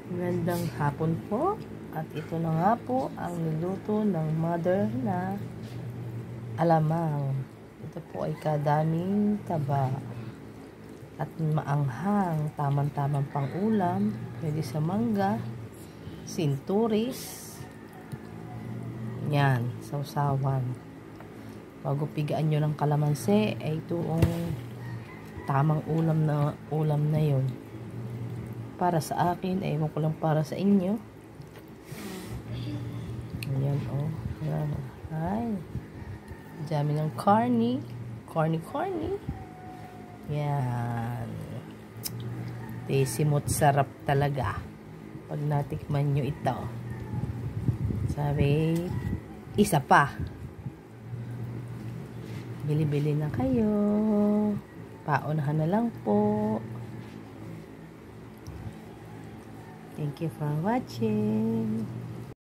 Magandang hapon po. At ito na nga po ang niluto ng mother na alamang. Ito po ay kadaming taba at maanghang, tamang-tamang pang ulam. Pwede sa mangga, sinturis, yan, sausawan. Bago pigaan nyo ng kalamansi, ay ito ang tamang ulam na yun. Para sa akin, ay ewan ko lang para sa inyo. Ayan, oh. Ayan, oh. Ay. Dami ng corny. Corny. Yan. Desimot sarap talaga. Pag natikman nyo ito. Sabi, isa pa. Bili-bili na kayo. Paunahan na lang po. Thank you for watching.